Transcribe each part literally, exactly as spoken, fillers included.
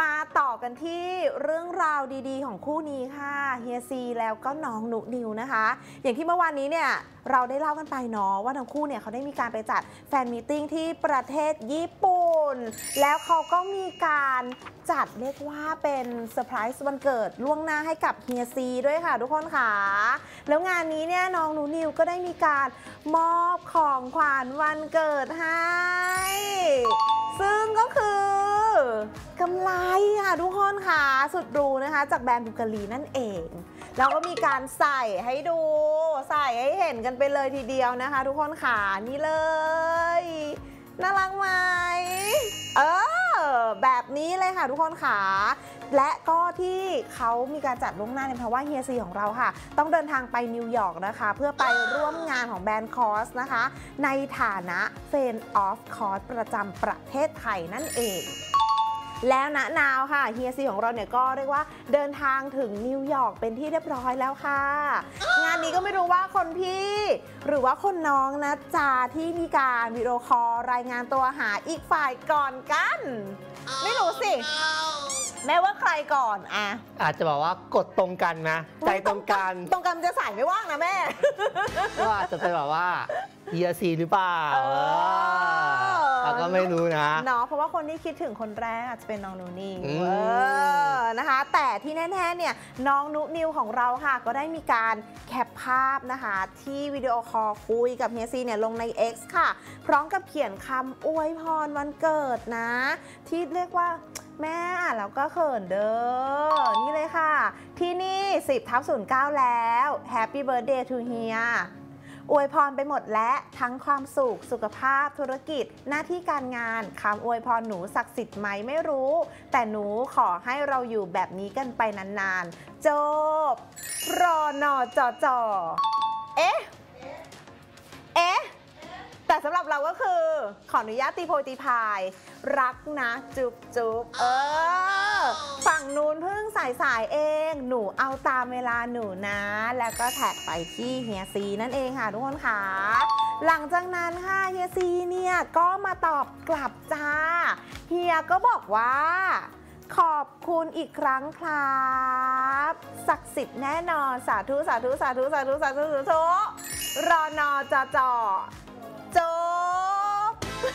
มาต่อกันที่เรื่องราวดีๆของคู่นี้ค่ะเฮียซีแล้วก็น้องนุนิวนะคะอย่างที่เมื่อวานนี้เนี่ยเราได้เล่ากันไปเนาะว่าทั้งคู่เนี่ยเขาได้มีการไปจัดแฟนมีตติ้งที่ประเทศญี่ปุ่นแล้วเขาก็มีการจัดเรียกว่าเป็นเซอร์ไพรส์วันเกิดล่วงหน้าให้กับเฮียซีด้วยค่ะทุกคนค่ะแล้วงานนี้เนี่ยน้องนุนิวก็ได้มีการมอบของขวัญวันเกิดให้ซึ่งก็คือกำไลค่ะทุกคนค่ะสุดหรูนะคะจากแบรนด์บุกาลีนั่นเองแล้วก็มีการใส่ให้ดูใส่ให้เห็นกันไปเลยทีเดียวนะคะทุกคนค่ะนี่เลยน่ารักไหมเออแบบนี้เลยค่ะทุกคนค่ะและก็ที่เขามีการจัดล่วงหน้าเนี่ยเพราะว่าเฮียซีของเราค่ะต้องเดินทางไปนิวยอร์กนะคะเพื่อไปร่วมงานของแบรนด์คอสนะคะในฐานะเฟนออฟคอสประจำประเทศไทยนั่นเองแล้วณนาวค่ะเฮียซีของเราเนี่ยก็เรียกว่าเดินทางถึงนิวยอร์กเป็นที่เรียบร้อยแล้วค่ะงานนี้ก็ไม่รู้ว่าคนพี่หรือว่าคนน้องนะจ๊ะที่มีการวิดีโอคอลรายงานตัวหาอีกฝ่ายก่อนกันไม่รู้สิแม้ว่าใครก่อนอะอาจจะบอกว่ากดตรงกันนะใจตรงกันตรงกันจะใส่ไม่ว่างนะแม่ก็อาจจะเป็นแบบว่าเฮียซีหรือเปล่าเราก็ไม่รู้นะเนาะเพราะว่าคนที่คิดถึงคนแรกอาจจะเป็นน้องนุนิวนะคะแต่ที่แน่ๆเนี่ยน้องนุนิวของเราค่ะก็ได้มีการแคปภาพนะคะที่วิดีโอคอลคุยกับเฮียซีเนี่ยลงใน เอ็กซ์ ค่ะพร้อมกับเขียนคำอวยพรวันเกิดนะที่เรียกว่าแม่อ่านแล้วก็เขินเด้อนี่เลยค่ะที่นี่ สิบทับศูนย์เก้า แล้ว Happy Birthday to เฮียอวยพรไปหมดและทั้งความสุขสุขภาพธุรกิจหน้าที่การงานคำอวยพรหนูศักดิ์สิทธิ์ไหมไม่รู้แต่หนูขอให้เราอยู่แบบนี้กันไปนานๆจบรอนอจอจอเอ๊ะเอ๊ะแต่สำหรับเราก็คือขออนุญาตตีโพยตีพายรักนะจุ๊บจุ๊บเออฝั่งนู้นเพิ่งสายสายเองหนูเอาตามเวลาหนูนะแล้วก็แท็กไปที่เฮียซีนั่นเองค่ะทุกคนค่ะหลังจากนั้นค่ะเฮียซีเนี่ยก็มาตอบกลับจ้าเฮียก็บอกว่าขอบคุณอีกครั้งครับศักดิ์สิทธิ์แน่นอนสาธุสาธุสาธุสาธุสาธุสาธุรอนอจอจอจบ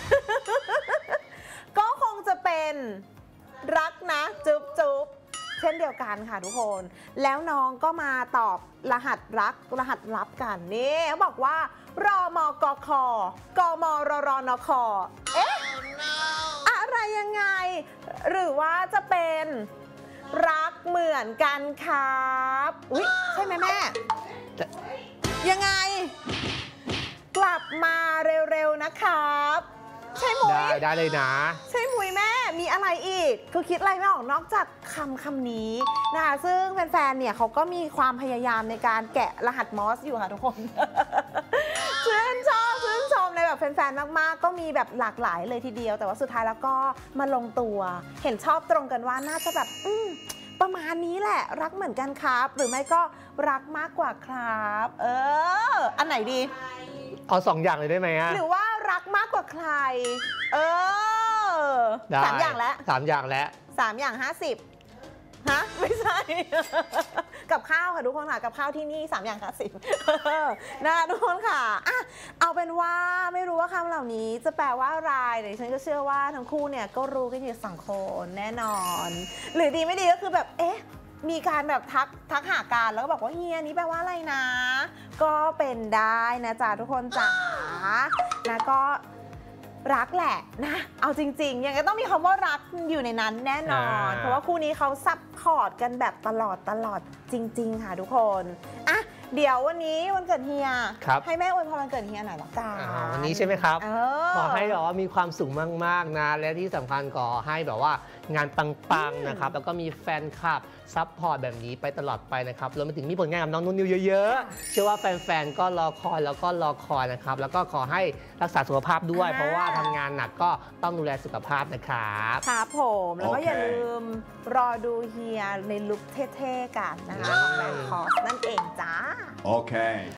ก็คงจะเป็นรักนะจุ๊บจุ๊บเช่นเดียวกันค่ะทุกคนแล้วน้องก็มาตอบรหัสรักรหัสลับกันนี่เขาบอกว่ารอมกคกมรรนคเอ๊ะ อะไรยังไงหรือว่าจะเป็นรักเหมือนกันครับอุ๊ยใช่ไหมแม่ยังไงกลับมาเร็วๆนะครับใช่มุ้ยได้ได้เลยนะใช่มุ้ยแม่มีอะไรอีกคือคิดอะไรไม่ออกนอกจากคำคำนี้นะคะซึ่งแฟนๆเนี่ยเขาก็มีความพยายามในการแกะรหัสมอสอยู่ค่ะทุกคนชื่นชอบชื่นชมในแบบแฟนๆมากๆก็มีแบบหลากหลายเลยทีเดียวแต่ว่าสุดท้ายแล้วก็มาลงตัวเห็นชอบตรงกันว่าน่าจะแบบอืมประมาณนี้แหละรักเหมือนกันครับหรือไม่ก็รักมากกว่าครับเอออันไหนดีเอาสองอย่างเลยได้ไหมอะหรือว่ารักมากกว่าใครเออสามอย่างแล้วสามอย่างแล้วสามอย่างห้าสิบฮะไม่ใช่กับข้าวค่ะทุกคนค่ะกับข้าวที่นี่สามอย่างห้าสิบนะทุกคนค่ะอ่ะเอาเป็นว่าไม่รู้ว่าคำเหล่านี้จะแปลว่าอะไรแต่ฉันก็เชื่อว่าทั้งคู่เนี่ยก็รู้กันอยู่สองคนแน่นอนหรือดีไม่ดีก็คือแบบเอ๊ะมีการแบบทักทักหากันแล้วก็บอกว่าเฮียนี้แปลว่าอะไรนะก็เป็นได้นะจ๊ะทุกคนจ๋านะก็รักแหละนะเอาจริงๆยังไงต้องมีคำว่ารักอยู่ในนั้นแน่นอนเพราะว่าคู่นี้เขาซัพพอร์ตกันแบบตลอดตลอดจริงๆค่ะทุกคนอ่ะเดี๋ยววันนี้วันเกิดเฮียให้แม่อวยพรวันเกิดเฮียหน่อยละกันวันนี้ใช่ไหมครับขอให้แบบว่ามีความสุขมากๆนะและที่สำคัญขอให้แบบว่างานปังๆนะครับแล้วก็มีแฟนคลับซัพพอร์ตแบบนี้ไปตลอดไปนะครับรวมไปถึงมีผลงานกับน้องนุ่นนิวเยอะๆเชื่อว่าแฟนๆก็รอคอยแล้วก็รอคอยนะครับแล้วก็ขอให้รักษาสุขภาพด้วยเพราะว่าทำงานหนักก็ต้องดูแลสุขภาพนะครับครับผมแล้วก็อย่าลืมรอดูเฮียในลุคเท่ๆกันนะคะของแบรนด์คอสนั่นเองจ้าโอเค